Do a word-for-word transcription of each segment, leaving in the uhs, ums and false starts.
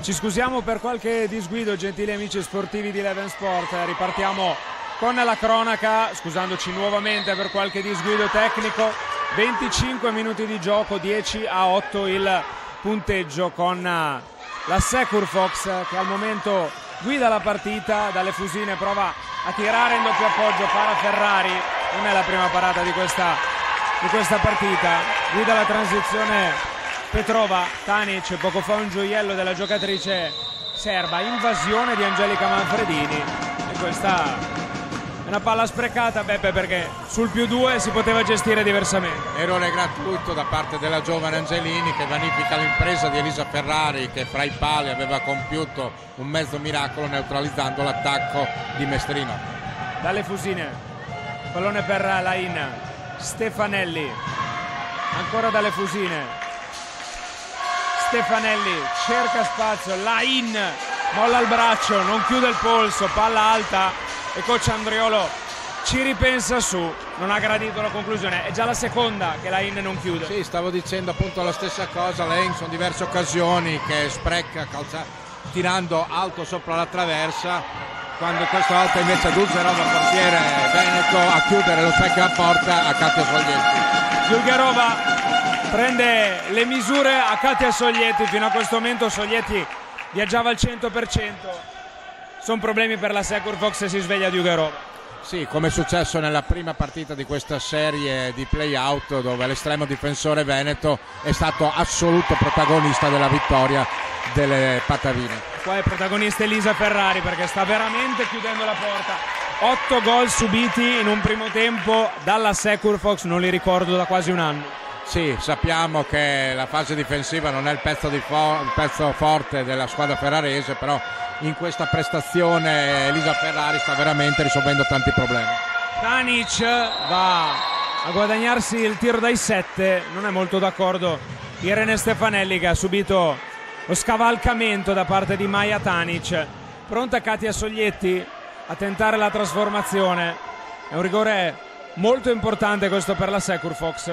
Ci scusiamo per qualche disguido, gentili amici sportivi di Eleven Sport. Ripartiamo con la cronaca, scusandoci nuovamente per qualche disguido tecnico. venticinque minuti di gioco, dieci a otto il punteggio, con la Secur Fox che al momento guida la partita. Dalle Fusine prova a tirare in doppio appoggio, para Ferrari, non è la prima parata di questa, di questa partita. Guida la transizione Petrova, Tanic, poco fa un gioiello della giocatrice serba, invasione di Angelica Manfredini, e questa è una palla sprecata, Beppe, perché sul più due si poteva gestire diversamente. Errore gratuito da parte della giovane Angelini, che vanifica l'impresa di Elisa Ferrari, che fra i pali aveva compiuto un mezzo miracolo neutralizzando l'attacco di Mestrino. Dalle Fusine, pallone per Lain, Stefanelli, ancora dalle Fusine, Stefanelli cerca spazio, Lain molla il braccio, non chiude il polso, palla alta e coach Andriolo ci ripensa su, non ha gradito la conclusione. È già la seconda che Lain non chiude. Sì, stavo dicendo appunto la stessa cosa. Lain sono diverse occasioni che spreca calcia, tirando alto sopra la traversa, quando questa volta invece Dulzerova, portiere veneto, a chiudere lo specchio a porta a Katia Soglietti. Dulgerova prende le misure a Katia Soglietti. Fino a questo momento Soglietti viaggiava al cento per cento. Sono problemi per la Secur Fox e si sveglia Dulgerova. Sì, come è successo nella prima partita di questa serie di play-out, dove l'estremo difensore veneto è stato assoluto protagonista della vittoria delle Patavine. Qua è protagonista Elisa Ferrari, perché sta veramente chiudendo la porta. Otto gol subiti in un primo tempo dalla Secur Fox, non li ricordo da quasi un anno. Sì, sappiamo che la fase difensiva non è il pezzo, di fo- il pezzo forte della squadra ferrarese, però in questa prestazione Elisa Ferrari sta veramente risolvendo tanti problemi. Tanic va a guadagnarsi il tiro dai sette, non è molto d'accordo Irene Stefanelli, che ha subito lo scavalcamento da parte di Maja Tanic. Pronta Katia Soglietti a tentare la trasformazione, è un rigore molto importante questo per la Secur Fox.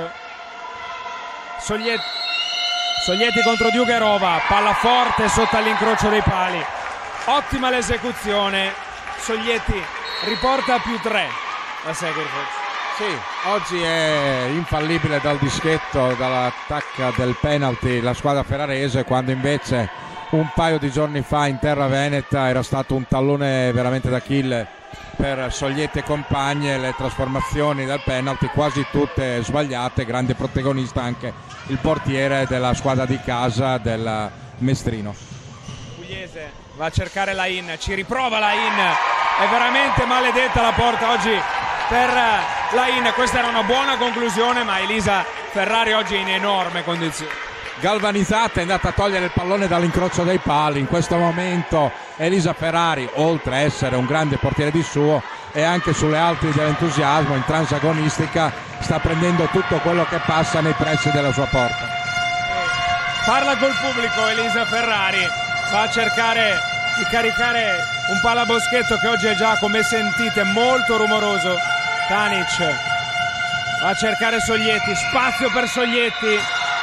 Soglietti, Soglietti contro Dulgerova, palla forte sotto all'incrocio dei pali, ottima l'esecuzione. Soglietti riporta a più tre la Secur Fox. Sì, oggi è infallibile dal dischetto, dall'attacco del penalty la squadra ferrarese, quando invece un paio di giorni fa in terra veneta era stato un tallone veramente d'Achille per Soglietti e compagne. Le trasformazioni del penalty quasi tutte sbagliate, grande protagonista anche il portiere della squadra di casa del Mestrino. Pugliese va a cercare Lain, ci riprova Lain, è veramente maledetta la porta oggi per Lain. Questa era una buona conclusione, ma Elisa Ferrari oggi è in enorme condizione. Galvanizzata, è andata a togliere il pallone dall'incrocio dei pali. In questo momento Elisa Ferrari, oltre a essere un grande portiere di suo, e anche sulle alti dell'entusiasmo, in transagonistica sta prendendo tutto quello che passa nei pressi della sua porta. Parla col pubblico Elisa Ferrari, va a cercare di caricare un palaboschetto che oggi è già, come sentite, molto rumoroso. Tanic va a cercare Soglietti, spazio per Soglietti,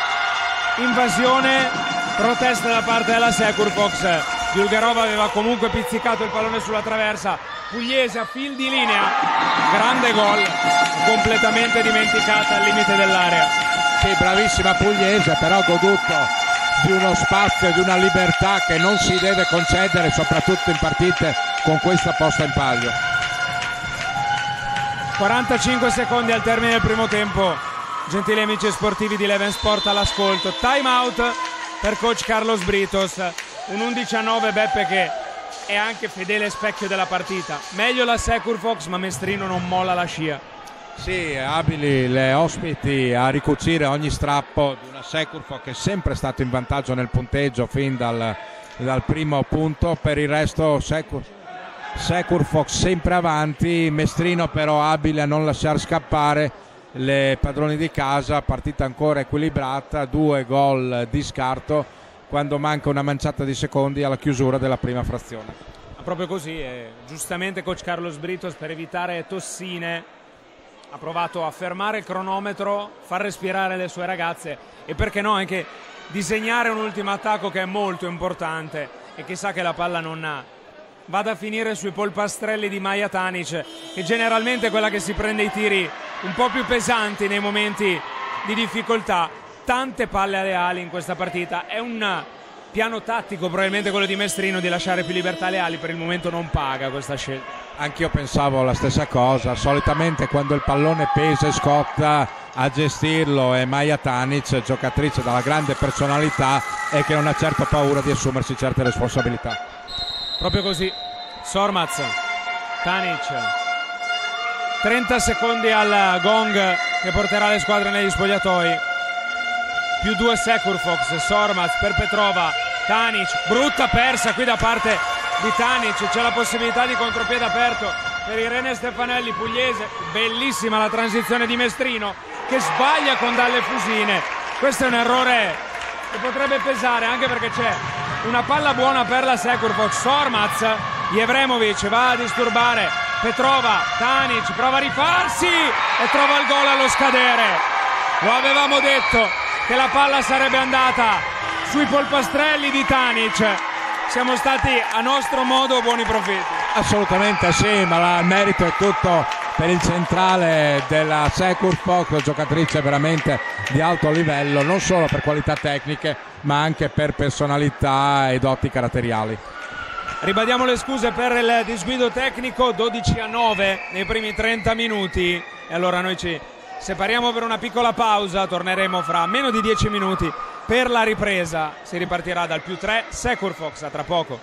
invasione, protesta da parte della Secur Fox. Dulgerova aveva comunque pizzicato il pallone sulla traversa. Pugliese a fil di linea, grande gol, completamente dimenticata al limite dell'area. Sì, bravissima Pugliese, però ha goduto di uno spazio e di una libertà che non si deve concedere, soprattutto in partite con questa posta in palio. quarantacinque secondi al termine del primo tempo, gentili amici sportivi di Eleven Sport all'ascolto. Time out per coach Carlos Britos, un undici a nove, Beppe, che è anche fedele specchio della partita. Meglio la Secur Fox, ma Mestrino non molla la scia. Sì, abili le ospiti a ricucire ogni strappo di una Secur Fox che è sempre stato in vantaggio nel punteggio fin dal, dal primo punto. Per il resto Secur, Secur Fox sempre avanti, Mestrino però abile a non lasciar scappare le padroni di casa. Partita ancora equilibrata, due gol di scarto quando manca una manciata di secondi alla chiusura della prima frazione. Proprio così, eh, giustamente coach Carlos Britos, per evitare tossine, ha provato a fermare il cronometro, far respirare le sue ragazze e perché no anche disegnare un ultimo attacco che è molto importante, e chissà che la palla non vada a finire sui polpastrelli di Maja Tanic, che generalmente è quella che si prende i tiri un po' più pesanti nei momenti di difficoltà. Tante palle alle ali in questa partita, è un piano tattico probabilmente quello di Mestrino di lasciare più libertà alle ali, per il momento non paga questa scelta. Anch'io pensavo la stessa cosa, solitamente quando il pallone pesa e scotta a gestirlo è Maja Tanic, giocatrice dalla grande personalità e che non ha certo paura di assumersi certe responsabilità. Proprio così, Sormaz, Tanic, trenta secondi al gong che porterà le squadre negli spogliatoi, più due Sekurfox, Sormaz per Petrova, Tanic, brutta persa qui da parte di Tanic, c'è la possibilità di contropiede aperto per Irene Stefanelli, pugliese, bellissima la transizione di Mestrino che sbaglia con Dalle Fusine, questo è un errore che potrebbe pesare anche perché c'è una palla buona per la Sekurfox. Sormaz, Jevremovic va a disturbare Petrova, Tanic prova a rifarsi e trova il gol allo scadere. Lo avevamo detto che la palla sarebbe andata sui polpastrelli di Tanic, siamo stati a nostro modo buoni profeti. Assolutamente sì, ma il merito è tutto per il centrale della Sekurfox, giocatrice veramente di alto livello, non solo per qualità tecniche ma anche per personalità e doti caratteriali. Ribadiamo le scuse per il disguido tecnico, dodici a nove nei primi trenta minuti, e allora noi ci separiamo per una piccola pausa, torneremo fra meno di dieci minuti per la ripresa, si ripartirà dal più tre Sekurfox, a tra poco.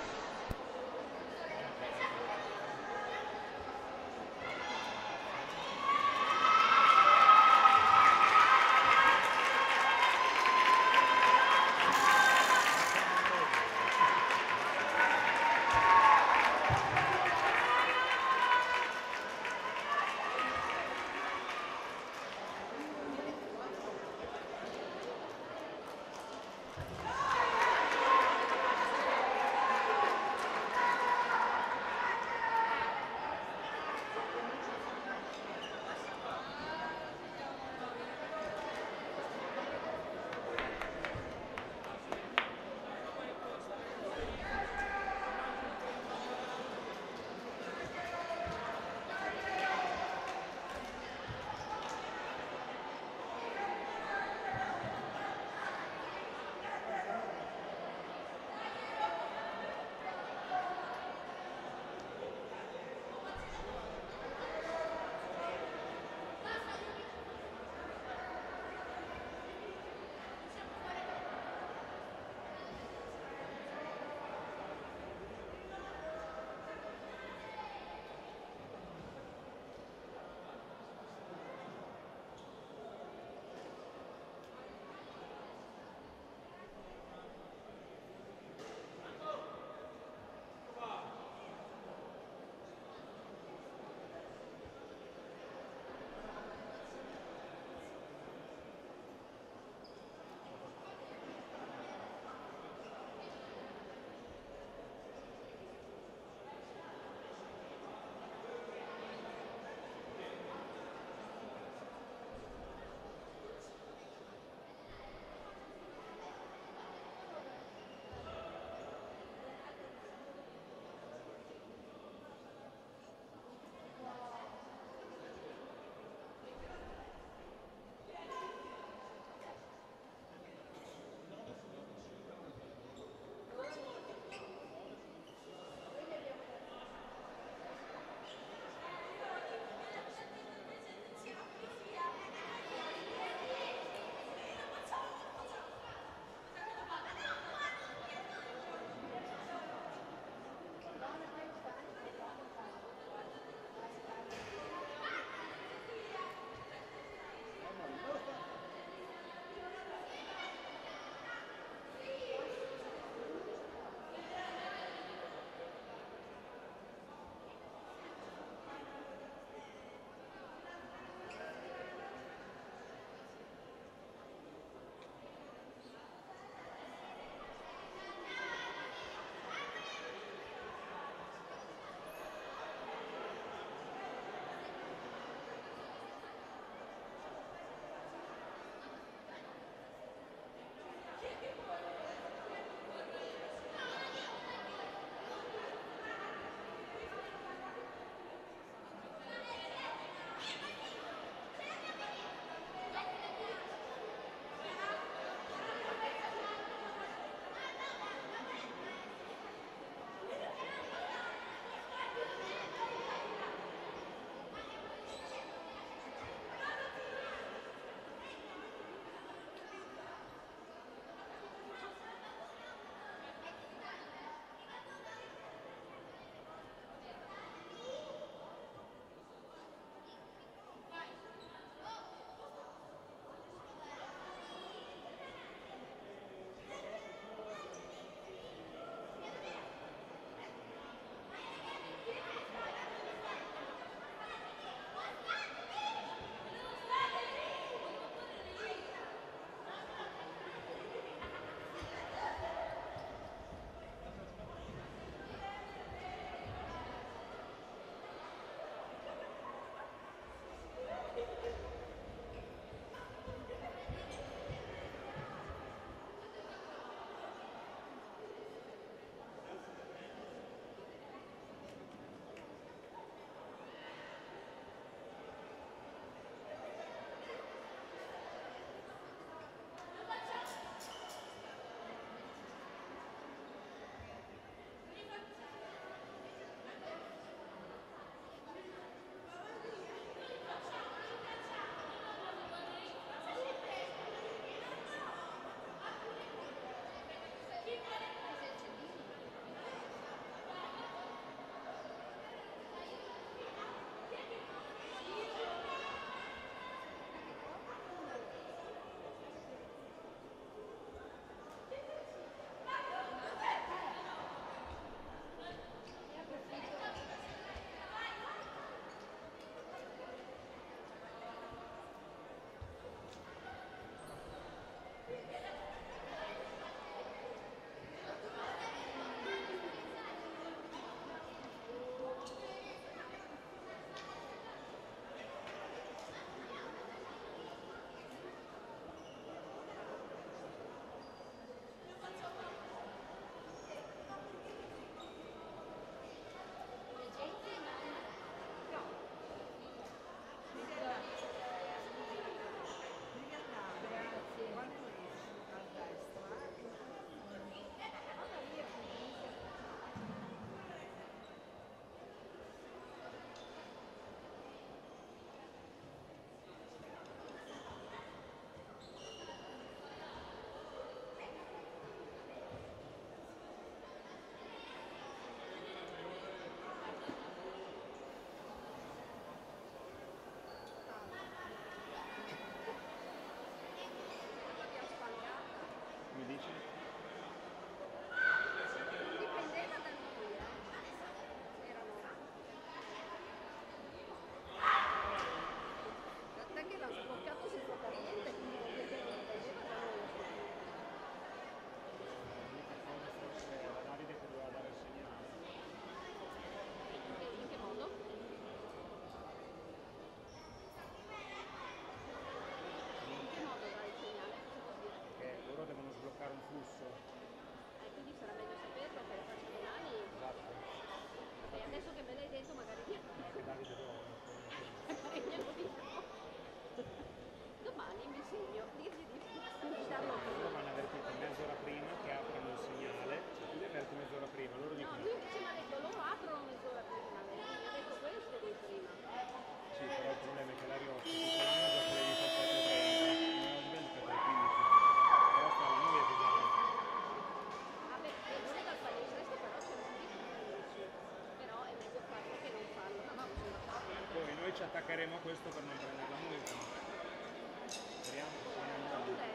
ci attaccheremo a questo per non prendere la multa. Speriamo che non andiamo.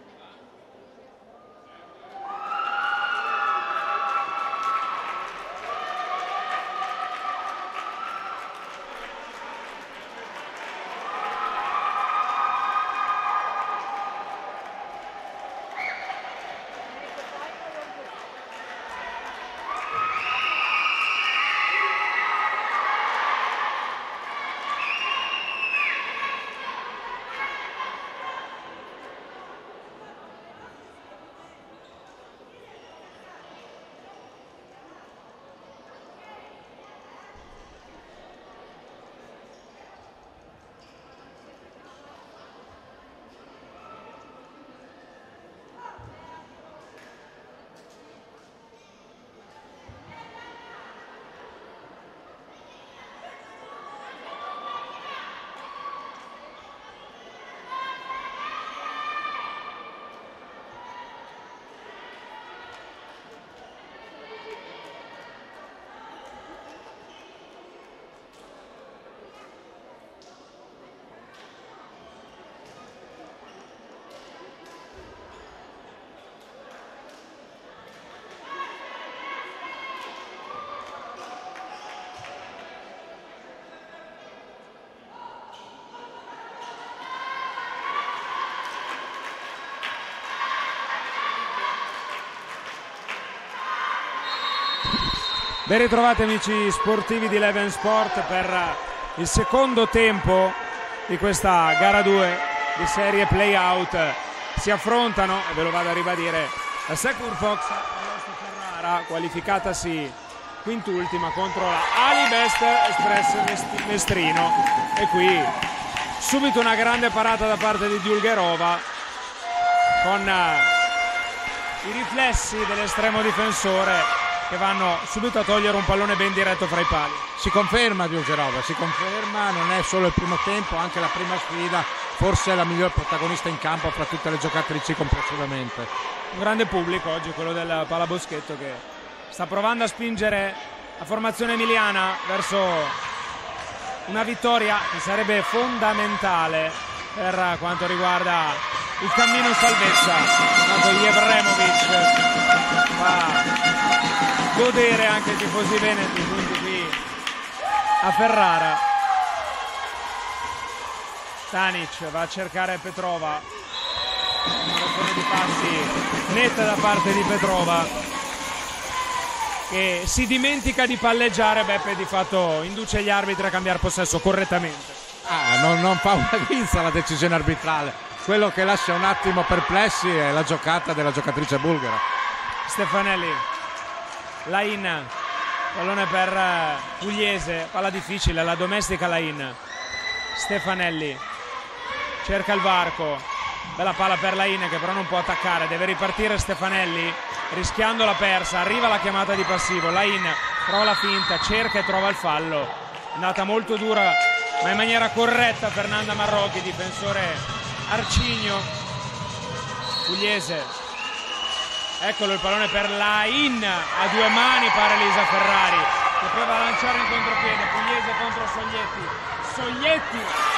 Ben ritrovati amici sportivi di Eleven Sport per il secondo tempo di questa gara due di serie play-out. Si affrontano, e ve lo vado a ribadire, la Secur Fox e Ferrara, qualificatasi quintultima contro la Alibest Express Mestrino. E qui subito una grande parata da parte di Dulgerova con i riflessi dell'estremo difensore che vanno subito a togliere un pallone ben diretto fra i pali. Si conferma Dulgerova, si conferma, non è solo il primo tempo, anche la prima sfida, forse è la miglior protagonista in campo fra tutte le giocatrici complessivamente. Un grande pubblico oggi, quello del Palaboschetto, che sta provando a spingere la formazione emiliana verso una vittoria che sarebbe fondamentale per quanto riguarda il cammino in salvezza. Tanto Jevremovic fa godere anche i tifosi veneti, quindi qui a Ferrara. Tanic va a cercare Petrova, una di passi netta da parte di Petrova, che si dimentica di palleggiare. Beppe di fatto induce gli arbitri a cambiare possesso correttamente. Ah, non, non fa una grinza la decisione arbitrale, quello che lascia un attimo perplessi è la giocata della giocatrice bulgara. Stefanelli, Lain, pallone per Pugliese, palla difficile, la domestica Lain. Stefanelli cerca il varco, bella palla per Lain che però non può attaccare, deve ripartire Stefanelli rischiando la persa, arriva la chiamata di passivo. Lain trova la finta, cerca e trova il fallo, è andata molto dura ma in maniera corretta Fernanda Marrocchi, difensore arcigno. Pugliese, eccolo il pallone per Lain, a due mani pare Elisa Ferrari, che prova a lanciare in contropiede. Pugliese contro Soglietti, Soglietti,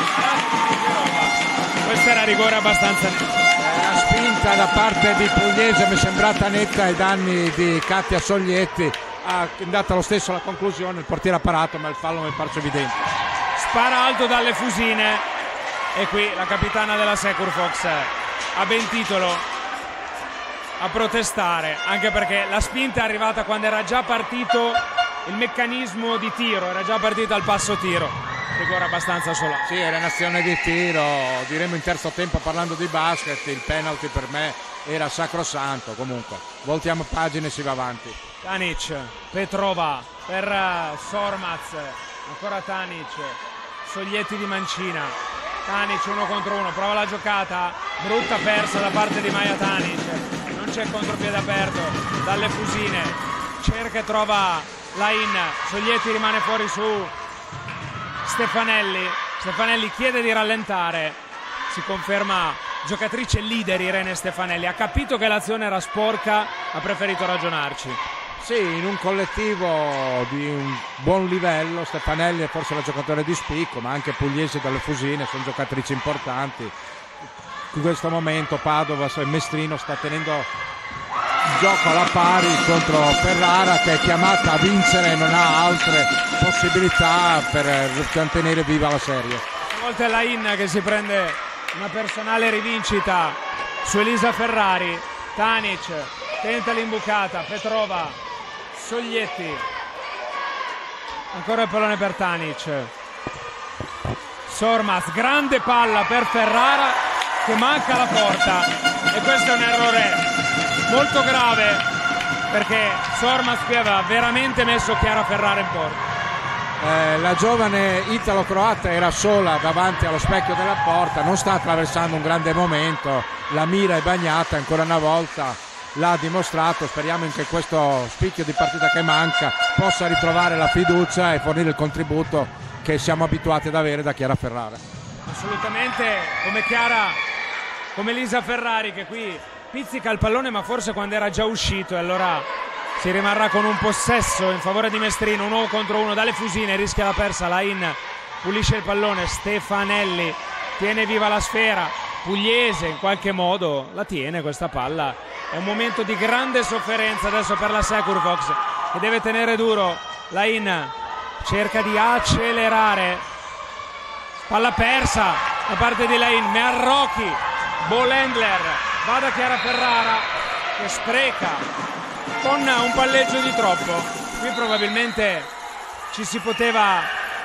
questo era rigore abbastanza netto. La spinta da parte di Pugliese mi è sembrata netta ai danni di Katia Soglietti, ha dato lo stesso la conclusione, il portiere ha parato ma il fallo mi è parso evidente. Spara alto dalle fusine e qui la capitana della Secur Fox ha ben titolo a protestare, anche perché la spinta è arrivata quando era già partito il meccanismo di tiro, era già partito al passo tiro. Rigore abbastanza solare. Sì, era in azione di tiro, diremo in terzo tempo parlando di basket, il penalty per me era sacrosanto. Comunque voltiamo pagine e si va avanti. Tanic, Petrova per Sormaz, ancora Tanic, Soglietti di Mancina, Tanic uno contro uno, prova la giocata, brutta persa da parte di Maja Tanic, non c'è contropiede aperto dalle fusine, cerca e trova Lain, Soglietti rimane fuori su Stefanelli, Stefanelli chiede di rallentare, si conferma giocatrice leader Irene Stefanelli, ha capito che l'azione era sporca, ha preferito ragionarci. Sì, in un collettivo di un buon livello. Stefanelli è forse la giocatore di spicco, ma anche Pugliese dalle Fusine sono giocatrici importanti. In questo momento Padova e Mestrino sta tenendo il gioco alla pari contro Ferrara, che è chiamata a vincere e non ha altre possibilità per mantenere viva la serie. A volte è la Inna che si prende una personale rivincita su Elisa Ferrari. Tanic tenta l'imbucata, Petrova, Soglietti, ancora il pallone per Tanic, Sormas, grande palla per Ferrara che manca la porta, e questo è un errore molto grave perché Sormas qui aveva veramente messo Chiara Ferrara in porta. Eh, la giovane italo-croata era sola davanti allo specchio della porta, non sta attraversando un grande momento, la mira è bagnata ancora una volta, l'ha dimostrato. Speriamo che questo spicchio di partita che manca possa ritrovare la fiducia e fornire il contributo che siamo abituati ad avere da Chiara Ferrara. Assolutamente, come Chiara, come Elisa Ferrari, che qui pizzica il pallone ma forse quando era già uscito, e allora si rimarrà con un possesso in favore di Mestrino, un uno contro uno dalle Fusine, rischia la persa, Lain pulisce il pallone, Stefanelli tiene viva la sfera, Pugliese in qualche modo la tiene questa palla. È un momento di grande sofferenza adesso per la Securfox, che deve tenere duro. Lain cerca di accelerare, palla persa da parte di Lain, Marrocchi, Bolendler, va da Chiara Ferrara che spreca con un palleggio di troppo. Qui probabilmente ci si poteva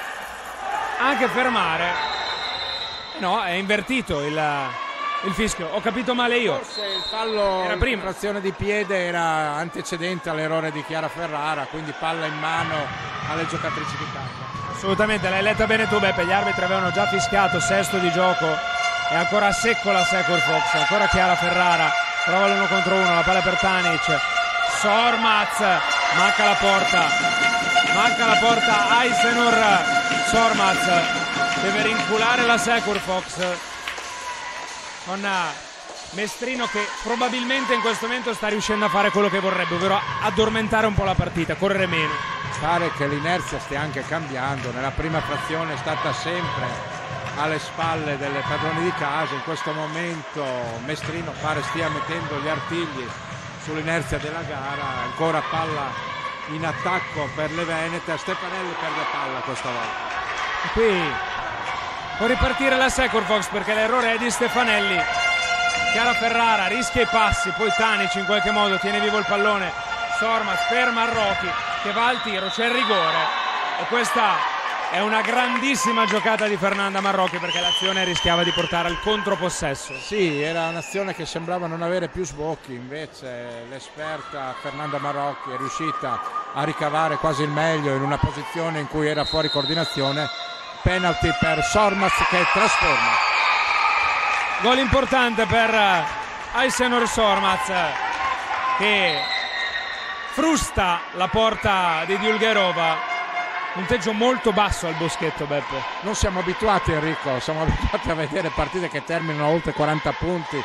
anche fermare. No, è invertito il, il fischio. Ho capito male io. Forse il fallo era prima. in trazione di piede era antecedente all'errore di Chiara Ferrara, quindi palla in mano alle giocatrici di casa. Assolutamente, l'hai letta bene tu Beppe, gli arbitri avevano già fischiato, sesto di gioco, è ancora a secco la Securfox, ancora Chiara Ferrara, prova l'uno contro uno, la palla per Tanic, Sormaz, manca la porta, manca la porta, Aisenur, Sormaz deve rinculare la Securfox con Mestrino che probabilmente in questo momento sta riuscendo a fare quello che vorrebbe, ovvero addormentare un po' la partita, correre meno. Pare che l'inerzia stia anche cambiando, nella prima frazione è stata sempre alle spalle delle padrone di casa, in questo momento Mestrino pare stia mettendo gli artigli sull'inerzia della gara, ancora palla in attacco per le Venete, Stefanelli perde palla questa volta. E qui può ripartire la Securfox perché l'errore è di Stefanelli. Chiara Ferrara rischia i passi, poi Tanic in qualche modo tiene vivo il pallone, Sormas per Marrocchi che va al tiro, c'è il rigore e questa è una grandissima giocata di Fernanda Marrocchi perché l'azione rischiava di portare al contropossesso. Sì, era un'azione che sembrava non avere più sbocchi, invece l'esperta Fernanda Marrocchi è riuscita a ricavare quasi il meglio in una posizione in cui era fuori coordinazione. Penalty per Sormas che trasforma. Gol importante per Aisenur Sormaz che frusta la porta di Diulgerova. Punteggio molto basso al Boschetto, Beppe. Non siamo abituati, Enrico, siamo abituati a vedere partite che terminano oltre quaranta punti.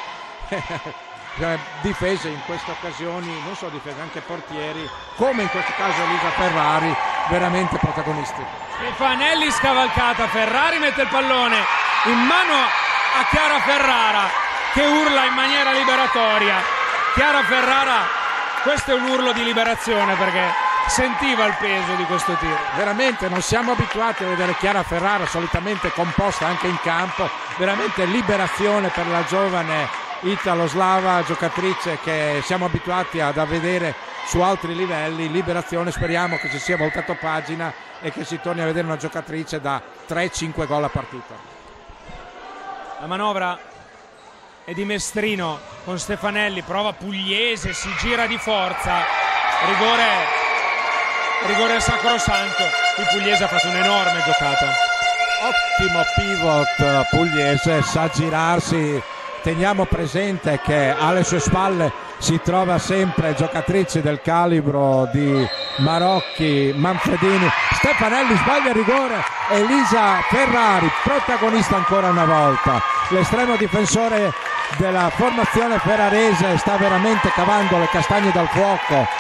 Difese in queste occasioni, non solo difese, anche portieri, come in questo caso Elisa Ferrari, veramente protagonisti. Stefanelli scavalcata, Ferrari mette il pallone in mano a Chiara Ferrara che urla in maniera liberatoria. Chiara Ferrara, questo è un urlo di liberazione perché sentiva il peso di questo tiro. Veramente non siamo abituati a vedere Chiara Ferrara solitamente composta anche in campo, veramente liberazione per la giovane italo-slava giocatrice che siamo abituati ad vedere su altri livelli. Liberazione, speriamo che ci sia voltato pagina e che si torni a vedere una giocatrice da tre cinque gol a partita. La manovra è di Mestrino con Stefanelli, prova Pugliese, si gira di forza, rigore, rigore sacrosanto. Il Pugliese ha fatto un'enorme giocata. Ottimo pivot Pugliese, sa girarsi. Teniamo presente che alle sue spalle si trova sempre giocatrici del calibro di Marrocchi, Manfredini. Stefanelli sbaglia il rigore, Elisa Ferrari protagonista ancora una volta. L'estremo difensore della formazione ferrarese sta veramente cavando le castagne dal fuoco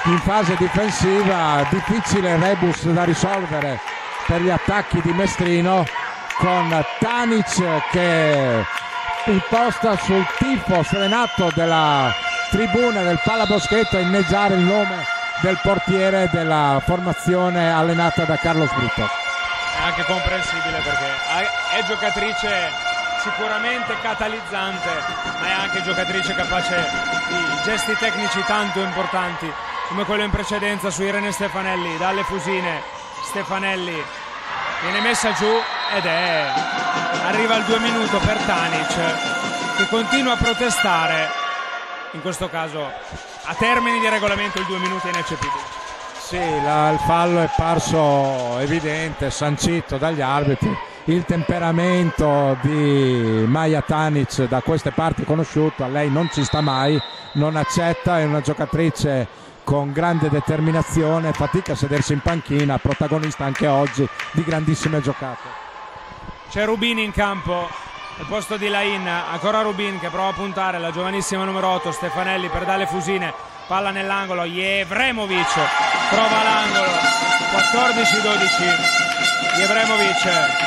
in fase difensiva, difficile rebus da risolvere per gli attacchi di Mestrino, con Tanic che imposta sul tifo sfrenato della tribuna del Palaboschetto a inneggiare il nome del portiere della formazione allenata da Carlos Britos. È anche comprensibile, perché è giocatrice sicuramente catalizzante, ma è anche giocatrice capace di gesti tecnici tanto importanti come quello in precedenza su Irene Stefanelli. Dalle Fusine, Stefanelli viene messa giù ed è arriva al due minuto per Tanic, che continua a protestare. In questo caso a termini di regolamento il due minuti è ineccepibile. Sì, la, il fallo è parso evidente, sancito dagli arbitri. Il temperamento di Maja Tanic da queste parti conosciuto, a lei non ci sta mai, non accetta, è una giocatrice con grande determinazione, fatica a sedersi in panchina, protagonista anche oggi di grandissime giocate. C'è Rubin in campo al posto di Lain, ancora Rubin che prova a puntare, la giovanissima numero otto, Stefanelli per Dalle Fusine, palla nell'angolo, Jevremovic trova l'angolo, quattordici dodici, Jevremovic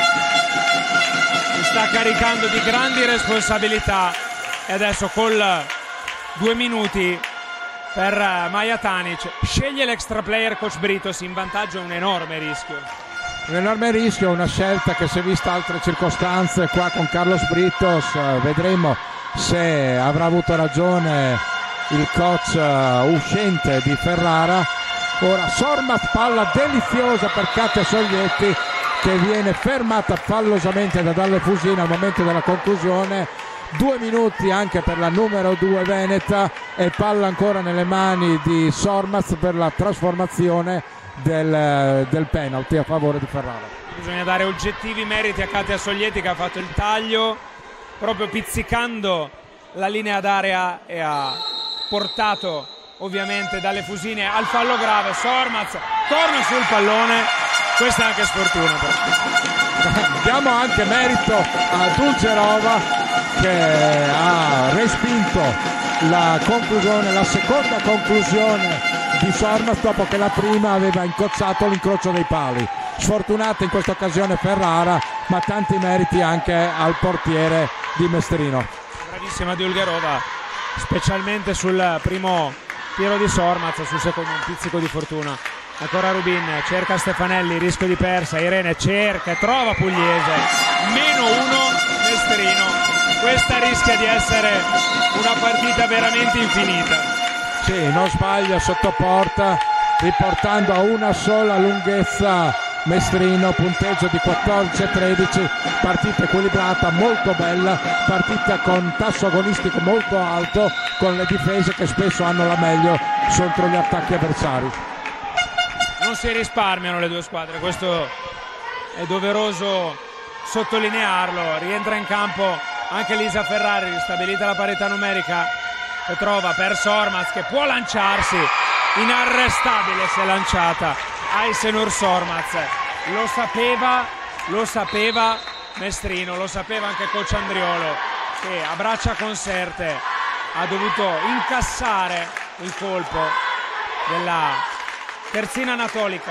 si sta caricando di grandi responsabilità e adesso col due minuti per Maja Tanic sceglie l'extra player coach Britos, in vantaggio, un enorme rischio. Un enorme rischio, una scelta che si è vista altre circostanze qua con Carlos Britos, vedremo se avrà avuto ragione il coach uscente di Ferrara. Ora Sormat, palla deliziosa per Katia Soglietti che viene fermata fallosamente da Dalle Fusine al momento della conclusione. Due minuti anche per la numero due veneta e palla ancora nelle mani di Sormaz per la trasformazione del, del penalty a favore di Ferrara. Bisogna dare oggettivi meriti a Katia Soglietti, che ha fatto il taglio proprio pizzicando la linea d'area e ha portato ovviamente Dalle Fusine al fallo grave. Sormaz torna sul pallone, questa è anche sfortuna però. Diamo anche merito a Dulcerova che ha respinto la conclusione, la seconda conclusione di Sormaz dopo che la prima aveva incrociato l'incrocio dei pali. Sfortunata in questa occasione Ferrara, ma tanti meriti anche al portiere di Mestrino. Bravissima Dulgerova, specialmente sul primo tiro di Sormaz, sul secondo un pizzico di fortuna. Ancora Rubin, cerca Stefanelli, rischio di persa, Irene cerca e trova Pugliese, meno uno Mestrino. Questa rischia di essere una partita veramente infinita. Sì, non sbaglia sotto porta, riportando a una sola lunghezza Mestrino, punteggio di quattordici a tredici, partita equilibrata, molto bella, partita con tasso agonistico molto alto, con le difese che spesso hanno la meglio contro gli attacchi avversari. Non si risparmiano le due squadre, questo è doveroso sottolinearlo. Rientra in campo anche Lisa Ferrari, ristabilita la parità numerica. Petrova per Sormaz che può lanciarsi, inarrestabile si è lanciata Aysenur Sormaz. Lo sapeva, lo sapeva Mestrino, lo sapeva anche coach Andriolo, che a braccia conserte ha dovuto incassare il colpo della terzina anatolica.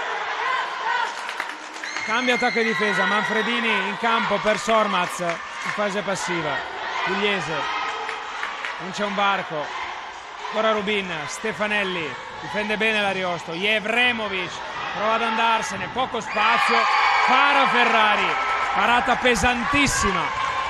Cambia attacco e difesa, Manfredini in campo per Sormaz in fase passiva. Pugliese, non c'è un varco, ancora Rubin, Stefanelli difende bene l'Ariosto, Jevremovic prova ad andarsene, poco spazio, para Ferrari, parata pesantissima.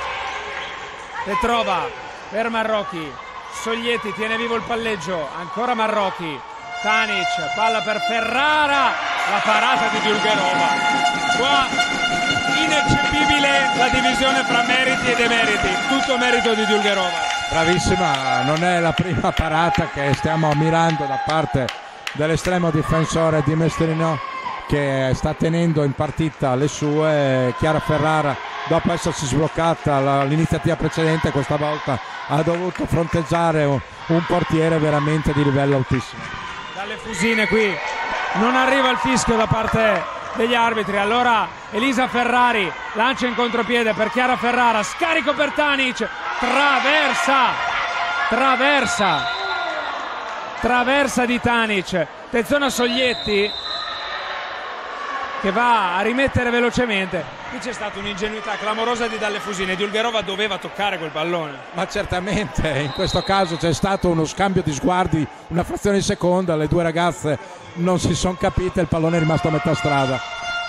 Petrova per Marrocchi, Soglietti tiene vivo il palleggio, ancora Marrocchi, Tanic, palla per Ferrara, la parata di Dulgerova. Qua ineccepibile la divisione fra meriti e demeriti, tutto merito di Dulgerova. Bravissima, non è la prima parata che stiamo ammirando da parte dell'estremo difensore di Mestrino, che sta tenendo in partita le sue. Chiara Ferrara, dopo essersi sbloccata l'iniziativa precedente, questa volta ha dovuto fronteggiare un, un portiere veramente di livello altissimo. Dalle Fusine qui non arriva il fischio da parte degli arbitri, allora Elisa Ferrari lancia in contropiede per Chiara Ferrara, scarico per Tanic, traversa traversa traversa di Tanic, attenzione a Soglietti che va a rimettere velocemente. Qui c'è stata un'ingenuità clamorosa di Dalle Fusine. Dulgerova doveva toccare quel pallone. Ma certamente in questo caso c'è stato uno scambio di sguardi, una frazione di seconda, le due ragazze non si sono capite, il pallone è rimasto a metà strada.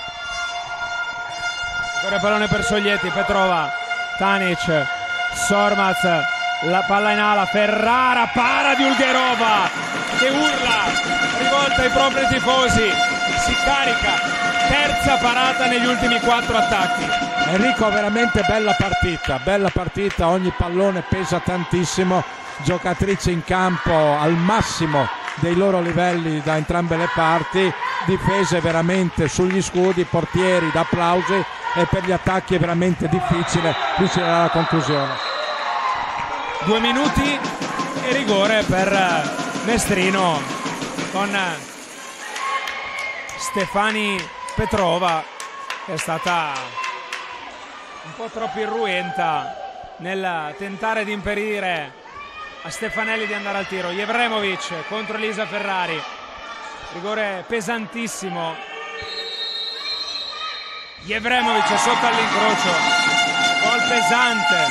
Ancora il pallone per Soglietti, Petrova, Tanic, Sormaz, la palla in ala, Ferrara, para Dulgerova che urla, rivolta ai propri tifosi, si carica, terza parata negli ultimi quattro attacchi. Enrico, veramente bella partita, bella partita, ogni pallone pesa tantissimo, giocatrici in campo al massimo dei loro livelli da entrambe le parti, difese veramente sugli scudi, portieri da applausi, e per gli attacchi è veramente difficile riuscire alla conclusione. Due minuti e rigore per Mestrino con Stefani Petrova, che è stata un po' troppo irruenta nel tentare di impedire a Stefanelli di andare al tiro. Jevremovic contro Elisa Ferrari, rigore pesantissimo. Jevremovic sotto all'incrocio, gol pesante,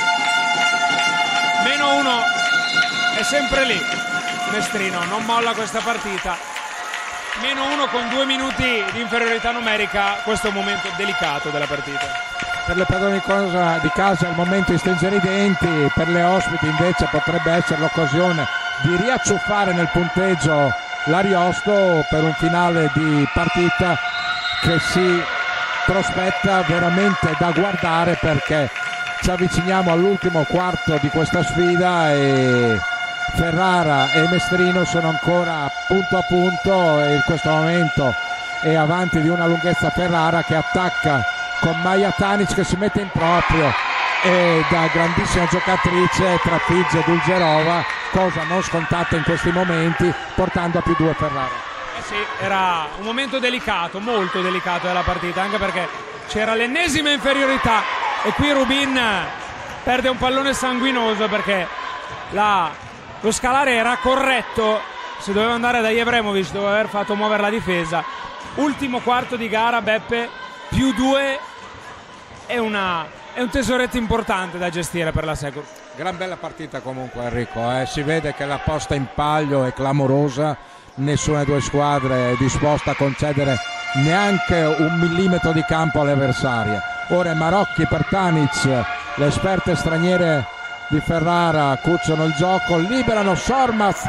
meno uno, è sempre lì Mestrino, non molla questa partita, meno uno con due minuti di inferiorità numerica. Questo è un momento delicato della partita. Per le padrone di casa è il momento di stringere i denti, per le ospiti invece potrebbe essere l'occasione di riacciuffare nel punteggio l'Ariosto per un finale di partita che si prospetta veramente da guardare, perché ci avviciniamo all'ultimo quarto di questa sfida e Ferrara e Mestrino sono ancora punto a punto, e in questo momento è avanti di una lunghezza Ferrara che attacca con Maja Tanic che si mette in proprio e da grandissima giocatrice trafigge Dulgerova, cosa non scontata in questi momenti, portando a più due Ferrara. Eh sì, era un momento delicato, molto delicato della partita, anche perché c'era l'ennesima inferiorità e qui Rubin perde un pallone sanguinoso perché la, lo scalare era corretto, se doveva andare da Jevremovic doveva aver fatto muovere la difesa. Ultimo quarto di gara, Beppe, più due è, una, è un tesoretto importante da gestire per la Secur. Gran bella partita comunque Enrico, eh. Si vede che la posta in palio è clamorosa, nessuna delle due squadre è disposta a concedere neanche un millimetro di campo alle avversarie. Ora Marocchi per Tanic, le esperte straniere di Ferrara cucciano il gioco, liberano Sormaz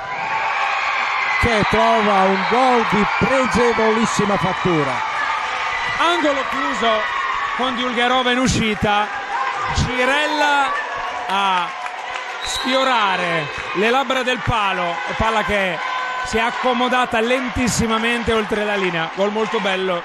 che trova un gol di pregevolissima fattura. Angolo chiuso con Dulgerova in uscita, Cirella a sfiorare le labbra del palo, e palla che si è accomodata lentissimamente oltre la linea. Gol molto bello.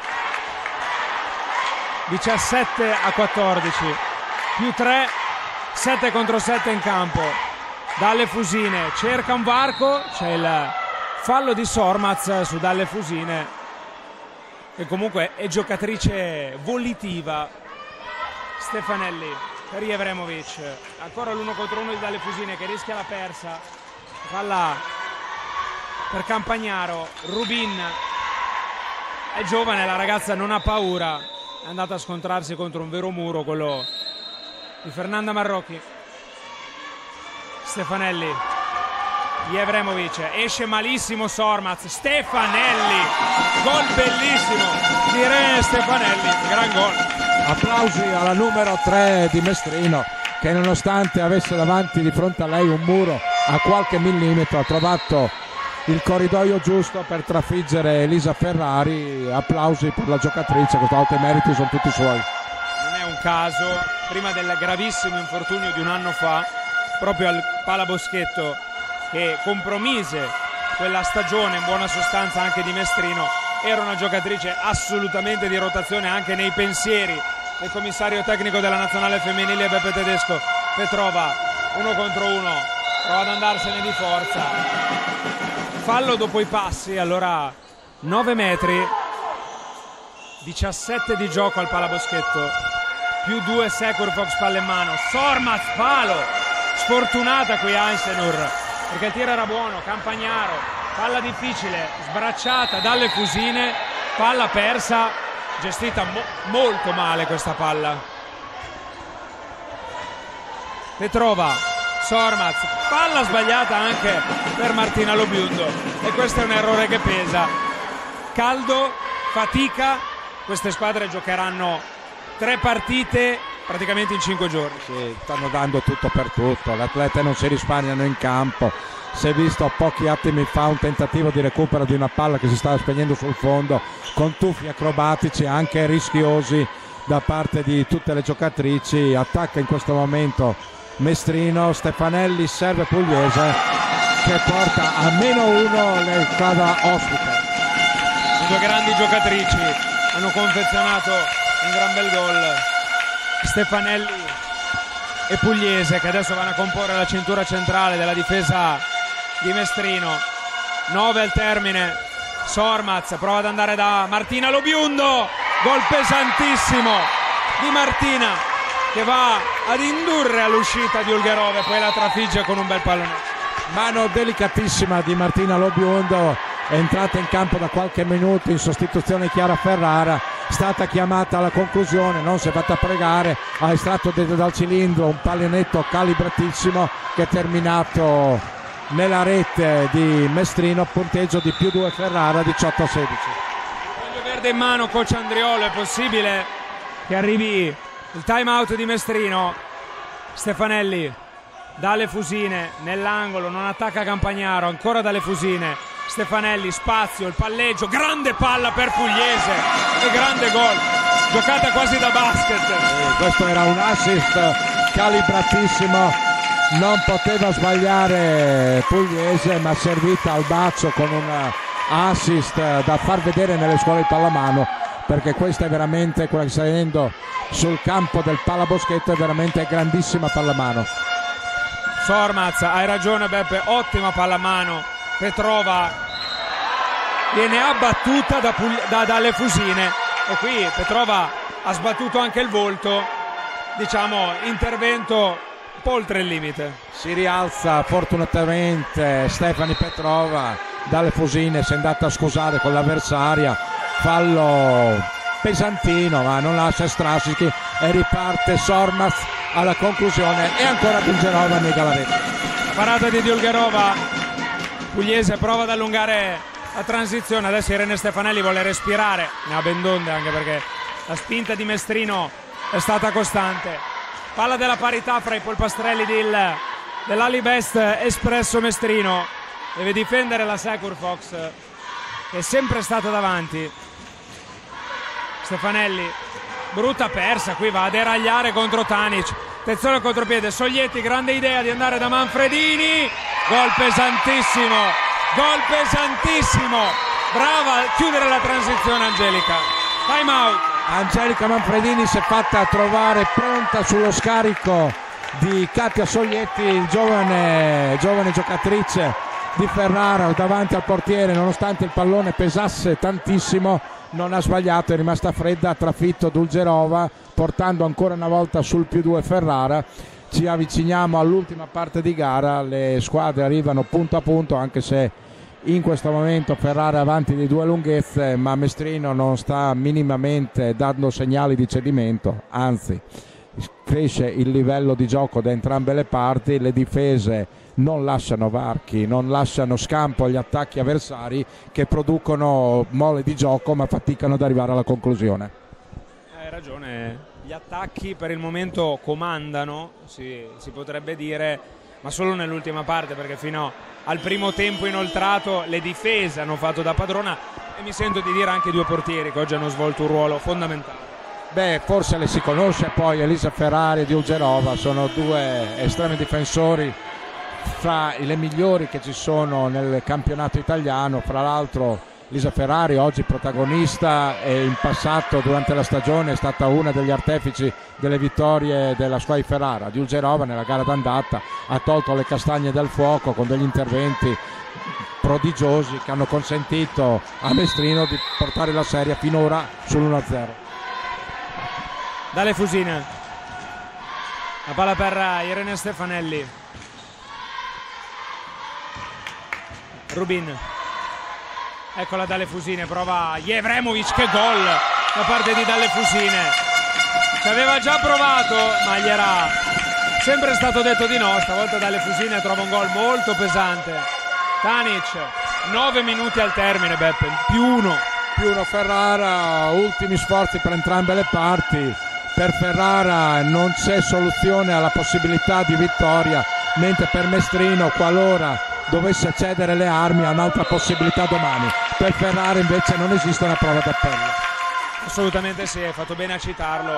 diciassette a quattordici, più tre, sette contro sette in campo. Dalle Fusine cerca un varco, c'è il fallo di Sormaz su Dalle Fusine, che comunque è giocatrice volitiva. Stefanelli per Jevremovic, ancora l'uno contro uno di Dalle Fusine che rischia la persa. Palla per Campagnaro, Rubin è giovane, la ragazza non ha paura, è andata a scontrarsi contro un vero muro, quello di Fernanda Marrocchi. Stefanelli, Jevremovic, esce malissimo Sormaz, Stefanelli, gol bellissimo di Irene Stefanelli, gran gol. Applausi alla numero tre di Mestrino che nonostante avesse davanti di fronte a lei un muro a qualche millimetro ha trovato il corridoio giusto per trafiggere Elisa Ferrari. Applausi per la giocatrice, questa volta i meriti sono tutti suoi. Non è un caso, prima del gravissimo infortunio di un anno fa, proprio al Palaboschetto che compromise quella stagione in buona sostanza anche di Mestrino, era una giocatrice assolutamente di rotazione anche nei pensieri del commissario tecnico della nazionale femminile Beppe Tedesco. Petrova, uno contro uno, prova ad andarsene di forza, fallo dopo i passi, allora nove metri, diciassette di gioco al Palaboschetto, più due Secur Fox palla in mano, Sormaz palo, sfortunata qui Eisenur perché il tiro era buono, Campagnaro palla difficile, sbracciata dalle Fusine, palla persa, gestita mo molto male questa palla. Petrova, Sormaz, palla sbagliata anche per Martina Lobiundo e questo è un errore che pesa. Caldo, fatica, queste squadre giocheranno tre partite praticamente in cinque giorni. Sì, stanno dando tutto per tutto, le atlete non si risparmiano in campo. Si è visto pochi attimi fa un tentativo di recupero di una palla che si stava spegnendo sul fondo con tuffi acrobatici anche rischiosi da parte di tutte le giocatrici. Attacca in questo momento Mestrino, Stefanelli serve Pugliese che porta a meno uno le squadra ospite. Le due grandi giocatrici hanno confezionato un gran bel gol, Stefanelli e Pugliese, che adesso vanno a comporre la cintura centrale della difesa di Mestrino. nove al termine, Sormaz prova ad andare da Martina Lobiundo, gol pesantissimo di Martina che va ad indurre all'uscita di Ulgerov e poi la trafigge con un bel pallone. Mano delicatissima di Martina Lobiundo, è entrata in campo da qualche minuto in sostituzione Chiara Ferrara, stata chiamata alla conclusione, non si è fatta pregare, ha estratto dal cilindro un pallonetto calibratissimo che è terminato nella rete di Mestrino, punteggio di più due Ferrara, diciotto a sedici. Foglio verde in mano, coach Andriolo, è possibile che arrivi il time out di Mestrino. Stefanelli dalle Fusine nell'angolo, non attacca Campagnaro, ancora dalle Fusine. Stefanelli, spazio, il palleggio, grande palla per Pugliese e grande gol, giocata quasi da basket. Eh, questo era un assist calibratissimo, non poteva sbagliare Pugliese, ma servita al bacio con un assist da far vedere nelle scuole di pallamano, perché questa è veramente quella che sta vedendo sul campo del Palaboschetto, è veramente grandissima pallamano. Sormaz, hai ragione Beppe, ottima pallamano. Petrova viene abbattuta da, da, dalle Fusine e qui Petrova ha sbattuto anche il volto, diciamo intervento un po' oltre il limite. Si rialza fortunatamente Stefani Petrova dalle Fusine, si è andata a scusare con l'avversaria, fallo pesantino ma non lascia strascichi e riparte Sormaz alla conclusione e ancora Dulgerova nega la rete. Parata di Dulgerova, Pugliese prova ad allungare la transizione, adesso Irene Stefanelli vuole respirare, ne ha ben donde anche perché la spinta di Mestrino è stata costante. Palla della parità fra i polpastrelli dell'Alibest Espresso Mestrino, deve difendere la Secur Fox che è sempre stata davanti. Stefanelli, brutta persa, qui va a deragliare contro Tanic, attenzione al contropiede, Soglietti, grande idea di andare da Manfredini, gol pesantissimo, gol pesantissimo, brava a chiudere la transizione Angelica. Time out. Angelica Manfredini si è fatta trovare pronta sullo scarico di Katia Soglietti, il giovane, giovane giocatrice di Ferrara davanti al portiere, nonostante il pallone pesasse tantissimo non ha sbagliato, è rimasta fredda, ha trafitto Dulgerova portando ancora una volta sul più due Ferrara. Ci avviciniamo all'ultima parte di gara, le squadre arrivano punto a punto, anche se in questo momento Ferrara è avanti di due lunghezze, ma Mestrino non sta minimamente dando segnali di cedimento, anzi cresce il livello di gioco da entrambe le parti, le difese non lasciano varchi, non lasciano scampo agli attacchi avversari che producono mole di gioco ma faticano ad arrivare alla conclusione. Hai ragione, gli attacchi per il momento comandano, si, si potrebbe dire, ma solo nell'ultima parte, perché fino al primo tempo inoltrato le difese hanno fatto da padrona e mi sento di dire anche i due portieri che oggi hanno svolto un ruolo fondamentale. Beh, forse le si conosce, poi Elisa Ferrari e Dulgerova sono due estremi difensori fra le migliori che ci sono nel campionato italiano. Fra l'altro Elisa Ferrari oggi protagonista e in passato durante la stagione è stata una degli artefici delle vittorie della squadra di Ferrara. Dulgerova nella gara d'andata ha tolto le castagne dal fuoco con degli interventi prodigiosi che hanno consentito a Mestrino di portare la serie finora sull'uno a zero. Dalle Fusine, la palla per Irene Stefanelli. Rubin, Eccola Dalle Fusine, prova Jevremovic, che gol da parte di Dalle Fusine. Ci aveva già provato, ma gli era sempre stato detto di no. Stavolta Dalle Fusine trova un gol molto pesante. Tanic, nove minuti al termine, Beppe, più uno. Più uno Ferrara, ultimi sforzi per entrambe le parti. Per Ferrara non c'è soluzione alla possibilità di vittoria, mentre per Mestrino, qualora dovesse cedere le armi, ha un'altra possibilità domani. Per Ferrara invece non esiste una prova d'appello. Assolutamente sì, hai fatto bene a citarlo.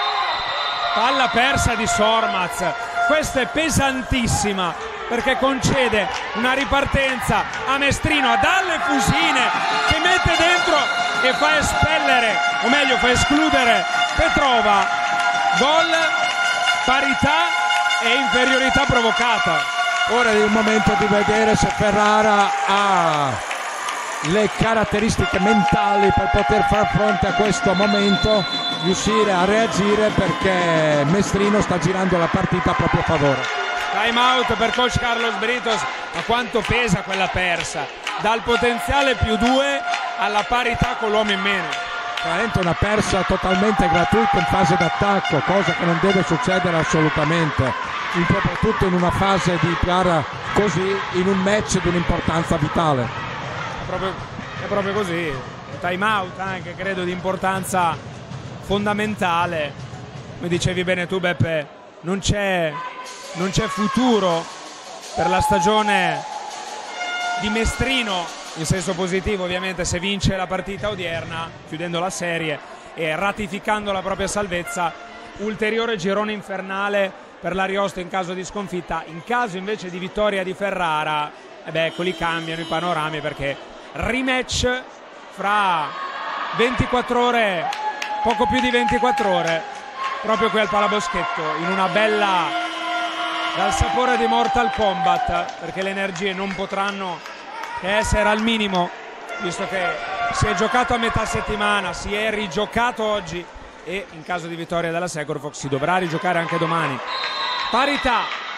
Palla persa di Sormaz, questa è pesantissima perché concede una ripartenza a Mestrino, a Dalle Fusine, che mette dentro e fa espellere, o meglio fa escludere Petrova. Gol, parità e inferiorità provocata. Ora è il momento di vedere se Ferrara ha le caratteristiche mentali per poter far fronte a questo momento, riuscire a reagire, perché Mestrino sta girando la partita a proprio favore. Time out per coach Carlos Britos. Ma quanto pesa quella persa, dal potenziale più due alla parità con l'uomo in meno. Veramente una persa totalmente gratuita in fase d'attacco, cosa che non deve succedere assolutamente, soprattutto in una fase di gara così, in un match di un'importanza vitale. È proprio, è proprio così. Time out anche, credo, di importanza fondamentale. Come dicevi bene tu, Beppe, non c'è non c'è futuro per la stagione di Mestrino, in senso positivo ovviamente, se vince la partita odierna, chiudendo la serie e ratificando la propria salvezza. Ulteriore girone infernale per l'Ariosto in caso di sconfitta. In caso invece di vittoria di Ferrara, e beh, ecco, lì cambiano i panorami, perché rematch fra ventiquattro ore, poco più di ventiquattro ore, proprio qui al Palaboschetto, in una bella, dal sapore di Mortal Kombat, perché le energie non potranno che essere al minimo, visto che si è giocato a metà settimana, si è rigiocato oggi e in caso di vittoria della Securfox si dovrà rigiocare anche domani. Parità,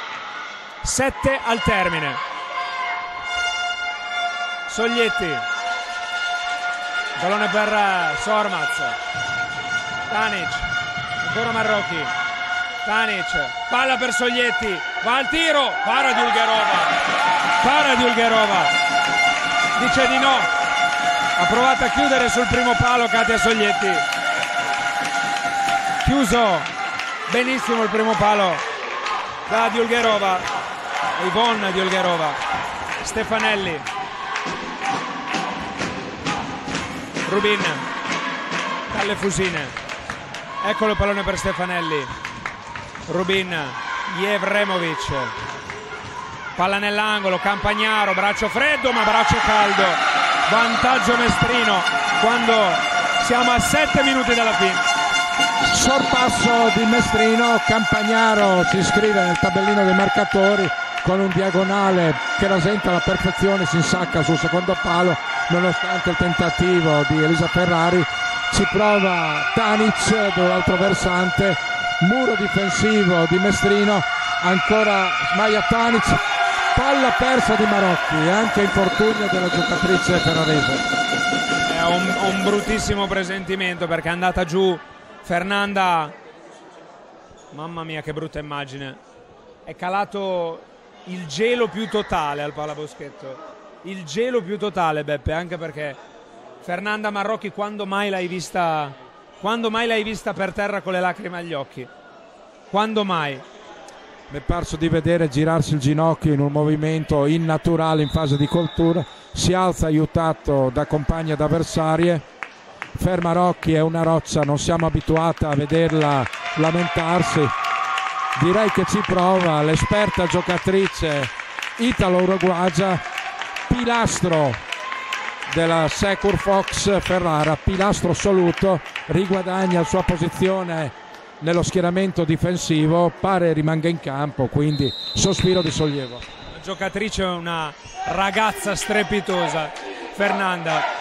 sette al termine. Soglietti, pallone per Sormaz, Tanic, ancora Marrocchi, Tanic, palla per Soglietti, va al tiro, para Dulgerova, para Dulgerova, dice di no, ha provato a chiudere sul primo palo Katia Soglietti, chiuso benissimo il primo palo da Dulgerova, Yvonne Dulgerova. Stefanelli, Rubin, Dalle Fusine, eccolo il pallone per Stefanelli, Rubin, Jevremovic, palla nell'angolo, Campagnaro, braccio freddo ma braccio caldo, vantaggio Mestrino quando siamo a sette minuti dalla fine. Sorpasso di Mestrino, Campagnaro si iscrive nel tabellino dei marcatori con un diagonale che rasenta alla perfezione, si insacca sul secondo palo nonostante il tentativo di Elisa Ferrari. Ci prova Tanic dall'altro versante, muro difensivo di Mestrino, ancora sbaglia Tanic, palla persa di Marocchi e anche infortunio della giocatrice ferrarese. È un, un bruttissimo presentimento, perché è andata giù Fernanda, mamma mia che brutta immagine, è calato il gelo più totale al Palaboschetto, il gelo più totale, Beppe, anche perché Fernanda Marrocchi quando mai l'hai vista, quando mai l'hai vista per terra con le lacrime agli occhi? Quando mai? Mi è parso di vedere girarsi il ginocchio in un movimento innaturale in fase di coltura, si alza aiutato da compagne ed avversarie. Fer Marocchi è una roccia, non siamo abituati a vederla lamentarsi, direi che ci prova l'esperta giocatrice italo-uruguagia, pilastro della Securfox Ferrara, pilastro assoluto, riguadagna la sua posizione nello schieramento difensivo, pare rimanga in campo, quindi sospiro di sollievo. La giocatrice è una ragazza strepitosa, Fernanda,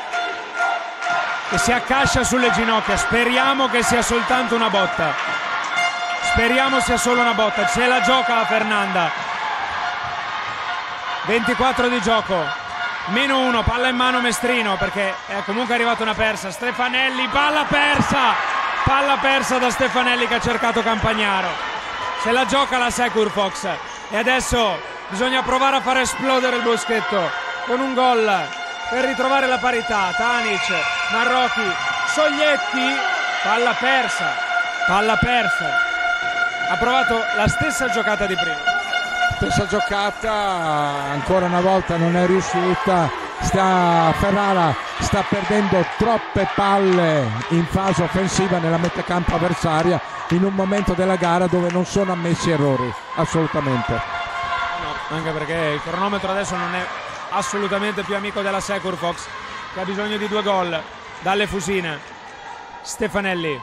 che si accascia sulle ginocchia. Speriamo che sia soltanto una botta, speriamo sia solo una botta. Ce la gioca la Fernanda, ventiquattro di gioco, meno uno, palla in mano Mestrino perché è comunque arrivata una persa. Stefanelli, palla persa, palla persa da Stefanelli che ha cercato Campagnaro. Se la gioca la Securfox e adesso bisogna provare a far esplodere il boschetto con un gol per ritrovare la parità. Tanic, Marrocchi, Soglietti, palla persa, palla persa. Ha provato la stessa giocata di prima. Stessa giocata, ancora una volta non è riuscita. Sta, Ferrara sta perdendo troppe palle in fase offensiva nella metà campo avversaria in un momento della gara dove non sono ammessi errori, assolutamente. No, anche perché il cronometro adesso non è assolutamente più amico della Securfox, che ha bisogno di due gol dalle Fusine. Stefanelli,